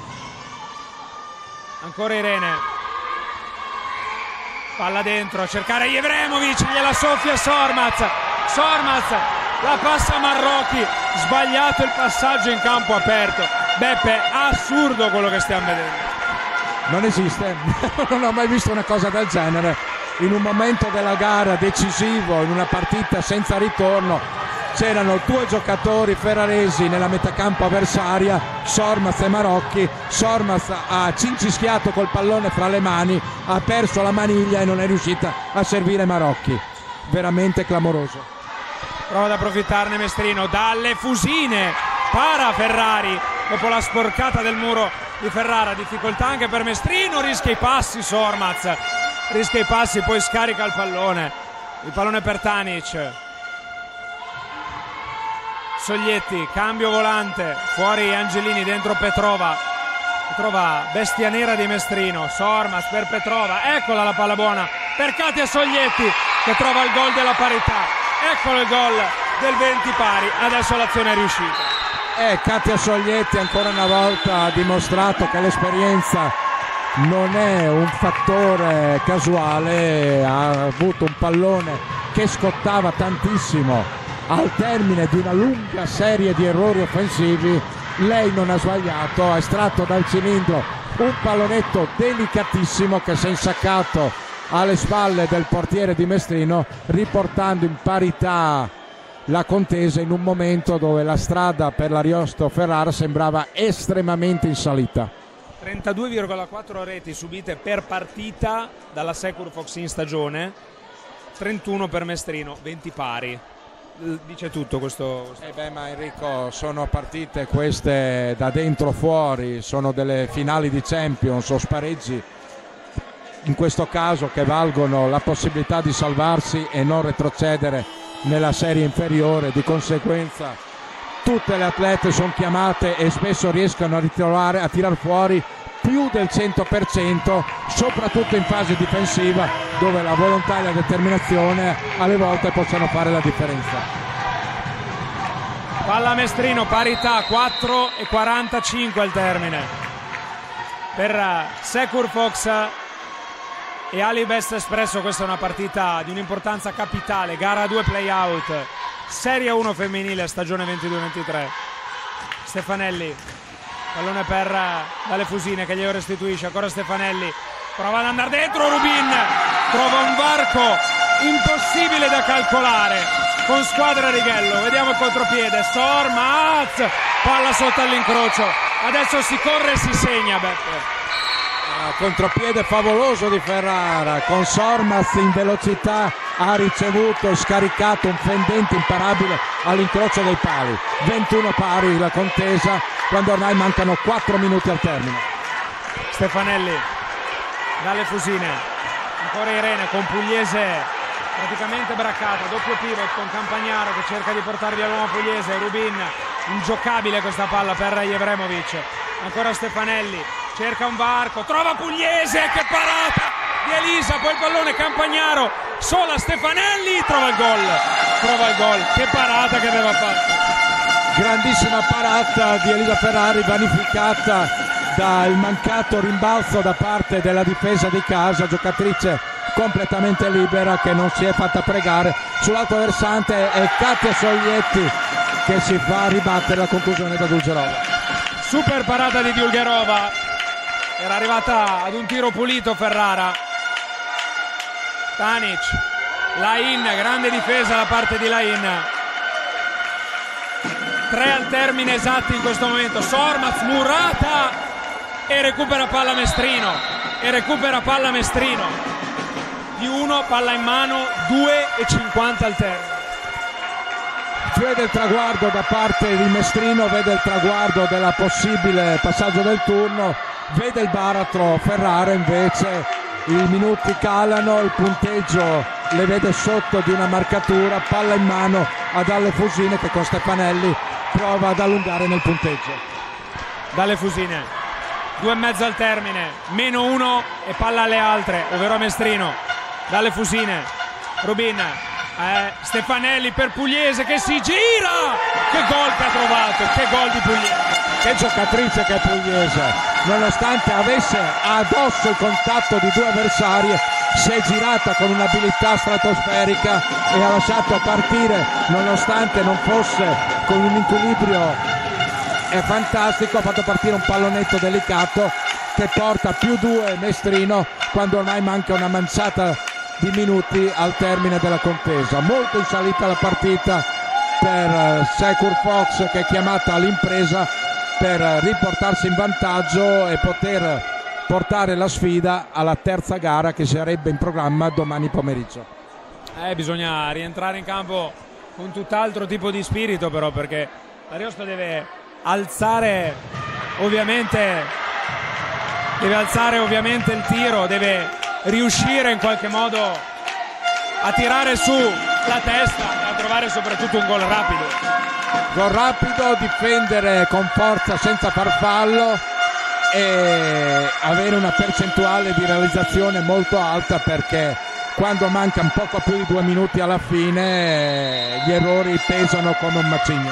ancora Irene, palla dentro a cercare Jevremovic, gliela soffia Sormaz, Sormaz la passa a Marrocchi, sbagliato il passaggio in campo aperto. Beppe, assurdo quello che stiamo vedendo. Non esiste, non ho mai visto una cosa del genere in un momento della gara decisivo, in una partita senza ritorno. C'erano due giocatori ferraresi nella metacampo avversaria, Sormaz e Marrocchi. Sormaz ha cincischiato col pallone fra le mani, ha perso la maniglia e non è riuscita a servire Marrocchi. Veramente clamoroso. Prova ad approfittarne Mestrino dalle Fusine, para Ferrari dopo la sporcata del muro di Ferrara. Difficoltà anche per Mestrino, rischia i passi Sormaz, rischia i passi, poi scarica il pallone. Il pallone per Tanic. Soglietti, cambio volante, fuori Angelini, dentro Petrova. Petrova, bestia nera di Mestrino. Sormaz per Petrova, eccola la palla buona per Katia Soglietti che trova il gol della parità. Eccolo il gol del venti pari, adesso l'azione è riuscita. Eh, Katia Soglietti ancora una volta ha dimostrato che l'esperienza non è un fattore casuale. Ha avuto un pallone che scottava tantissimo al termine di una lunga serie di errori offensivi. Lei non ha sbagliato, ha estratto dal cilindro un pallonetto delicatissimo che si è insaccato alle spalle del portiere di Mestrino, riportando in parità la contesa in un momento dove la strada per l'Ariosto Ferrara sembrava estremamente in salita. trentadue virgola quattro reti subite per partita dalla Securfox in stagione, trentuno per Mestrino, venti pari. Dice tutto questo. Eh beh, ma Enrico, sono partite queste da dentro fuori, sono delle finali di Champions o spareggi in questo caso che valgono la possibilità di salvarsi e non retrocedere nella serie inferiore. Di conseguenza tutte le atlete sono chiamate e spesso riescono a ritrovare, a tirar fuori più del cento per cento, soprattutto in fase difensiva dove la volontà e la determinazione alle volte possono fare la differenza. Palla Mestrino, parità, quattro e quarantacinque al termine per Securfox e Alibest Espresso. Questa è una partita di un'importanza capitale, gara due play-out, Serie uno femminile, stagione ventidue ventitré. Stefanelli, pallone per dalle Fusine che glielo restituisce, ancora Stefanelli, prova ad andare dentro, Rubin trova un varco impossibile da calcolare con squadra Righello. Vediamo il contropiede, Sormaz, palla sotto all'incrocio, adesso si corre e si segna Beppe. Contropiede favoloso di Ferrara, con Sormaz in velocità ha ricevuto e scaricato un fendente imparabile all'incrocio dei pali. ventuno pari la contesa quando ormai mancano quattro minuti al termine. Stefanelli dalle Fusine, ancora Irene con Pugliese praticamente braccata, doppio pivot con Campagnaro che cerca di portare via l'uomo Pugliese. Rubin, ingiocabile questa palla per Jevremovic, ancora Stefanelli, cerca un varco, trova Pugliese, che parata di Elisa, poi il pallone Campagnaro, sola Stefanelli, trova il gol, trova il gol, che parata che aveva fatto. Grandissima parata di Elisa Ferrari, vanificata dal mancato rimbalzo da parte della difesa di casa, giocatrice completamente libera che non si è fatta pregare. Sull'altro versante è Katia Soglietti che si fa ribattere la conclusione da Dulgerova. Super parata di Dulgerova, era arrivata ad un tiro pulito Ferrara. Tanic, Lain, grande difesa da parte di Lain. Tre al termine esatti in questo momento. Sormaz, Murata e recupera palla Mestrino e recupera palla Mestrino. Più uno, palla in mano, due e cinquanta al termine. Vede il traguardo da parte di Mestrino, vede il traguardo della possibile passaggio del turno, vede il baratro Ferrara, invece i minuti calano, il punteggio le vede sotto di una marcatura, palla in mano a Dalle Fusine che con Stefanelli prova ad allungare nel punteggio. Dalle Fusine, due e mezzo al termine, meno uno e palla alle altre, ovvero a Mestrino. Dalle Fusine, Rubin, eh, Stefanelli per Pugliese che si gira, che gol che ha trovato, che gol di Pugliese. Che giocatrice che è Pugliese, nonostante avesse addosso il contatto di due avversari, si è girata con un'abilità stratosferica e ha lasciato partire, nonostante non fosse con un equilibrio è fantastico, ha fatto partire un pallonetto delicato che porta più due Mestrino quando ormai manca una manciata di minuti al termine della contesa. Molto in salita la partita per Secur Fox, che è chiamata all'impresa per riportarsi in vantaggio e poter portare la sfida alla terza gara che sarebbe in programma domani pomeriggio. Eh, bisogna rientrare in campo con tutt'altro tipo di spirito, però, perché l'Ariosto deve alzare ovviamente deve alzare ovviamente il tiro, deve riuscire in qualche modo a tirare su la testa e a trovare soprattutto un gol rapido. Gol rapido, difendere con forza senza far fallo e avere una percentuale di realizzazione molto alta, perché quando mancano poco più di due minuti alla fine gli errori pesano come un macigno.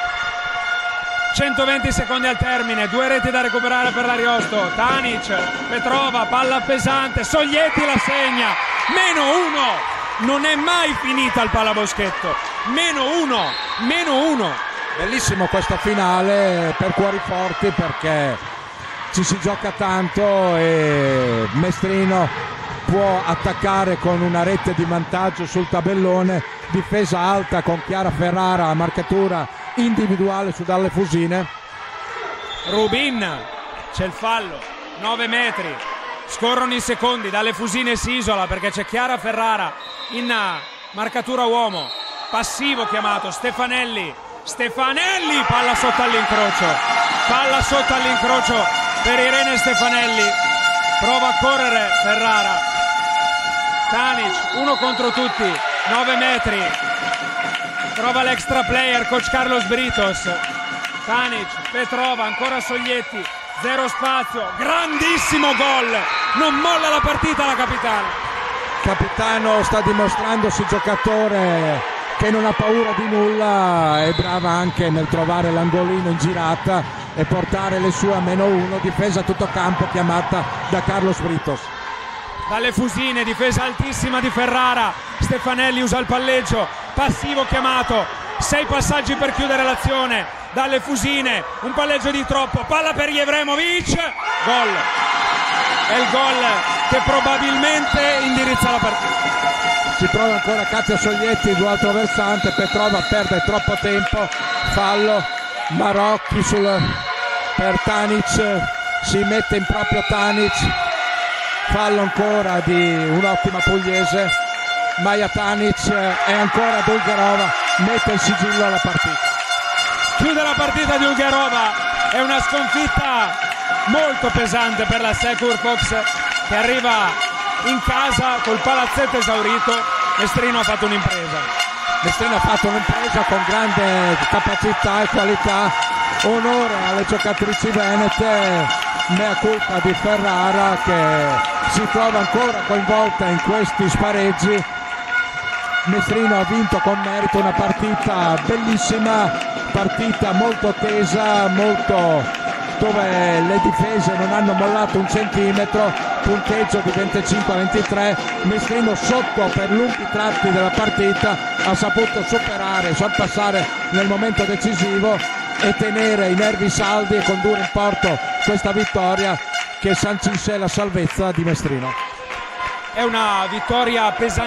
centoventi secondi al termine, due reti da recuperare per l'Ariosto. Tanic, Petrova, palla pesante, Soglietti la segna, meno uno. Non è mai finita il pallaboschetto, meno uno, meno uno. Bellissimo questa finale per cuori forti, perché ci si gioca tanto e Mestrino può attaccare con una rete di vantaggio sul tabellone, difesa alta con Chiara Ferrara, marcatura individuale su Dalle Fusine. Rubin, c'è il fallo, nove metri, scorrono i secondi, Dalle Fusine si isola perché c'è Chiara Ferrara in marcatura uomo, passivo chiamato, Stefanelli, Stefanelli, palla sotto all'incrocio, palla sotto all'incrocio per Irene Stefanelli, prova a correre Ferrara, Tanic, uno contro tutti, nove metri, trova l'extra player, coach Carlos Britos, Tanic, Petrova, ancora Soglietti, zero spazio, grandissimo gol, non molla la partita la capitana. Capitano sta dimostrandosi giocatore che non ha paura di nulla, è brava anche nel trovare l'angolino in girata e portare le sue a meno uno, difesa a tutto campo chiamata da Carlos Britos. Dalle Fusine, difesa altissima di Ferrara, Stefanelli usa il palleggio, passivo chiamato, sei passaggi per chiudere l'azione, Dalle Fusine, un palleggio di troppo, palla per Jevremovic, gol, è il gol che probabilmente indirizza la partita. Si prova ancora Katia Soglietti dall'altro versante, Petrova perde troppo tempo, fallo, Marocchi sul, per Tanic, si mette in proprio Tanic, fallo ancora di un'ottima pugliese, Maja Tanic e ancora Bulgarova mette il sigillo alla partita. Chiude la partita di Bulgarova, è una sconfitta molto pesante per la Secur Fox che arriva in casa col palazzetto esaurito. Mestrino ha fatto un'impresa. Mestrino ha fatto un'impresa con grande capacità e qualità, onore alle giocatrici venete, mea culpa di Ferrara che si trova ancora coinvolta in questi spareggi. Mestrino ha vinto con merito una partita bellissima, partita molto tesa, molto dove le difese non hanno mollato un centimetro, punteggio di venticinque a ventitré, Mestrino sotto per lunghi tratti della partita ha saputo superare, sorpassare nel momento decisivo e tenere i nervi saldi e condurre in porto questa vittoria che sancisce la salvezza di Mestrino. È una vittoria pesantissima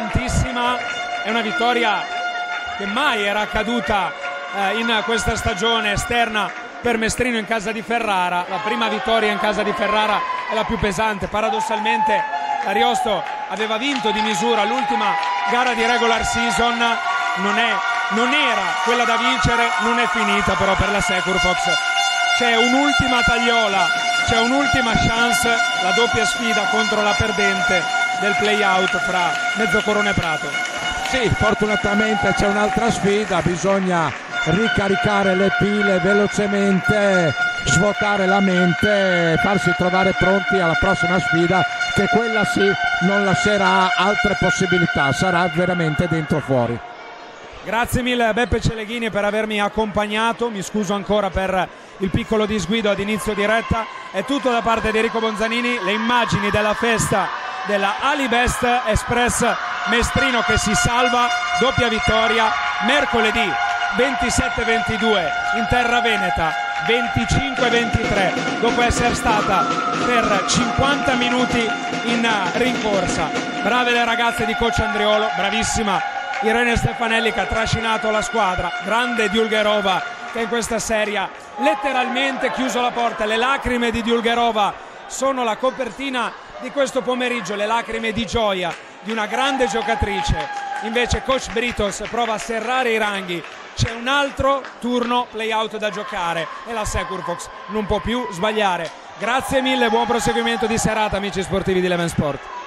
l'ultima è una vittoria che mai era accaduta eh, in questa stagione esterna per Mestrino in casa di Ferrara. La prima vittoria in casa di Ferrara è la più pesante. Paradossalmente Ariosto aveva vinto di misura l'ultima gara di regular season, non, è, non era quella da vincere, non è finita però per la Securfox. C'è un'ultima tagliola, c'è un'ultima chance, la doppia sfida contro la perdente del play-out fra Mezzocorona e Prato. Sì, fortunatamente c'è un'altra sfida, bisogna ricaricare le pile velocemente, svuotare la mente, farsi trovare pronti alla prossima sfida, che quella sì non lascerà altre possibilità, sarà veramente dentro fuori. Grazie mille a Beppe Celeghini per avermi accompagnato, mi scuso ancora per il piccolo disguido ad inizio diretta. È tutto da parte di Enrico Bonzanini, le immagini della festa della Alibest Express Mestrino che si salva, doppia vittoria mercoledì ventisette ventidue in terra veneta, venticinque ventitré dopo essere stata per cinquanta minuti in rincorsa. Brave le ragazze di coach Andriolo, bravissima Irene Stefanelli che ha trascinato la squadra, grande Diulgerova che in questa serie letteralmente chiuso la porta. Le lacrime di Diulgerova sono la copertina di questo pomeriggio, le lacrime di gioia di una grande giocatrice. Invece coach Britos prova a serrare i ranghi, c'è un altro turno play out da giocare e la Securfox non può più sbagliare. Grazie mille, buon proseguimento di serata amici sportivi di Eleven Sport.